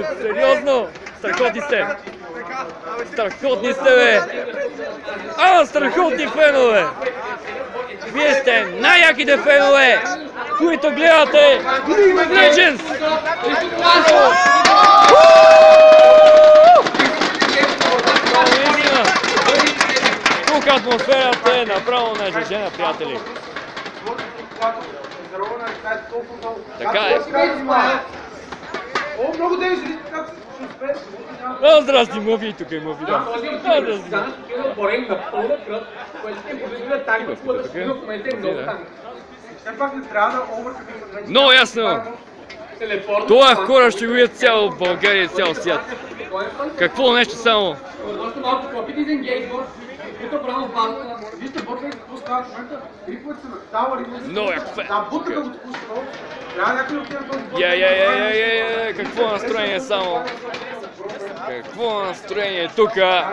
Сериозно! Страхотни сте! Страхотни сте, бе! Страхотни фенове! Вие сте най-яките фенове, които гледате League of Legends! Тук атмосферата е направо нажежена, приятели. Така е. Здрасти, Мъфи, тук е Мъфи, да. Много ясно. Това хора ще го видят цял България и цял свят. Какво нещо само? Много як фен. Какво настроение само? Какво настроение тука?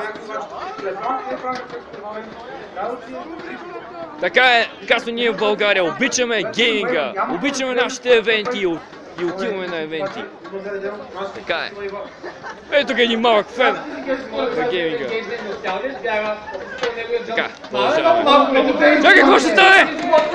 Така е, казвам ние в България, обичаме гейминга, обичаме нашите евенти и отиваме на евенти. Така е. Ето тук е един малък фен на гейминга. Така, продължаваме. Чакай, какво ще стане?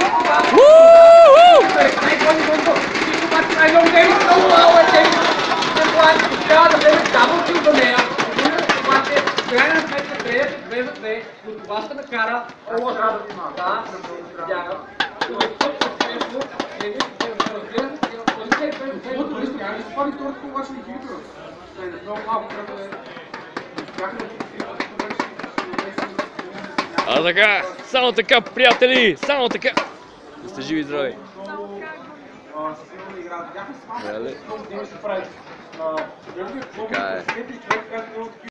Това ще накара Така, само така, приятели, само така. Да сте живи и здрави. Така е.